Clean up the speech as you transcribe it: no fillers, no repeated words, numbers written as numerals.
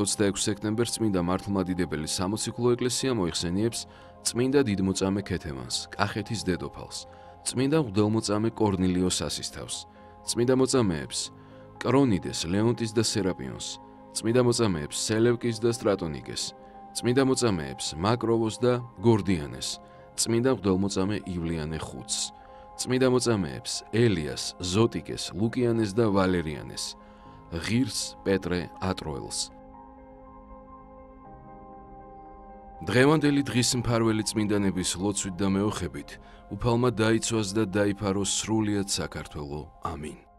26 სექტემბერს წმინდა მართლმადიდებელი სამოციქულო ეკლესია მოიხსენიებს წმინდა დიდმოწამე ქეთემანს, კახეთის დედოფალს, წმინდა მღვდელმოწამე კორნილიოს ასისთავს, წმინდა მოწამეებს კრონიდეს, ლეონტის და სერაპიონს, წმინდა მოწამეებს სელევკის და სტრატონიკეს, წმინდა მოწამეებს მაკროვოს და გორდიანეს, წმინდა მღვდელმოწამე ივლიანე ხუთს, წმინდა მოწამეებს ელიას, ზოტიკეს, ლუკიანეს და ვალერიანეს, ღირს პეტრე ატროელს. დღევანდელი დღის მფარველი წმინდანების ლოცვით და მეოხებით უფალმა დაიცვას და დაიფაროს სრულიად საქართველო. ამინ.